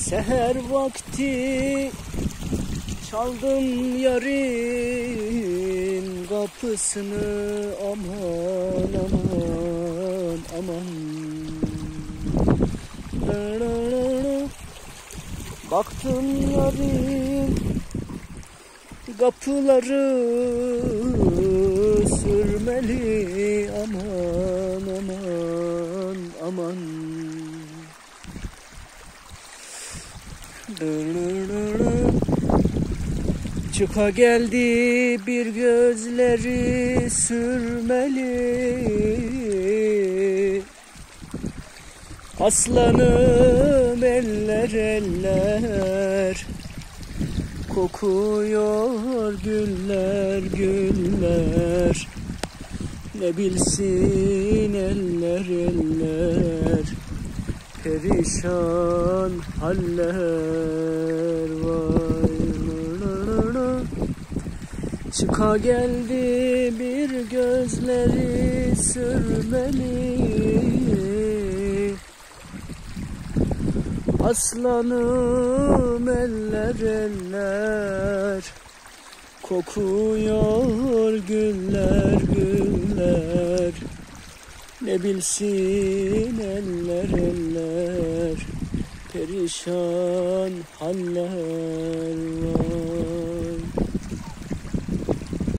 Seher vakti çaldım yarın kapısını, aman aman aman. Baktım yarın kapıları sürmeli, aman aman aman. Çıka geldi bir gözleri sürmeli, aslanım eller eller, kokuyor güller güller. Ne bilsin eller eller, perişan haller vay. Çıka geldi bir gözleri sürmeli, aslanım eller eller, kokuyor güller güller. Ne bilsin eller eller, perişan haller var.